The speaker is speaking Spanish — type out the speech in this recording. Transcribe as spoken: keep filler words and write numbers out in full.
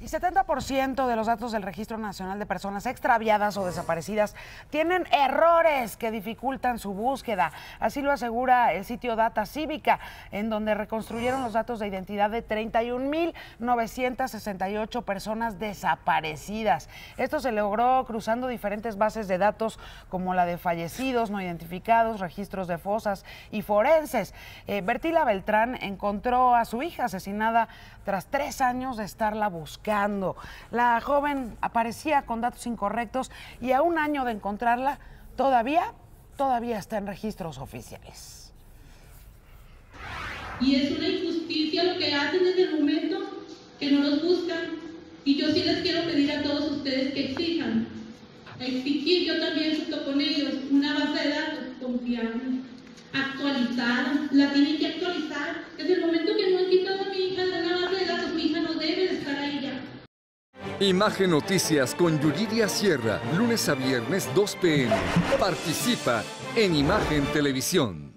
Y setenta por ciento de los datos del Registro Nacional de Personas Extraviadas o Desaparecidas tienen errores que dificultan su búsqueda. Así lo asegura el sitio Data Cívica, en donde reconstruyeron los datos de identidad de treinta y un mil novecientas sesenta y ocho personas desaparecidas. Esto se logró cruzando diferentes bases de datos como la de fallecidos, no identificados, registros de fosas y forenses. Eh, Bertila Beltrán encontró a su hija asesinada tras tres años de estarla buscando. La joven aparecía con datos incorrectos y a un año de encontrarla todavía, todavía está en registros oficiales. Y es una injusticia lo que hacen desde el momento que no los buscan. Y yo sí les quiero pedir a todos ustedes que exijan, exigir yo también junto con ellos una base de datos confiable, actualizada, la tienen que actualizar. Desde el momento que no han quitado a mi hija de una base de datos, mi hija no debe de estar ahí ya. Imagen Noticias con Yuridia Sierra, lunes a viernes dos p m Participa en Imagen Televisión.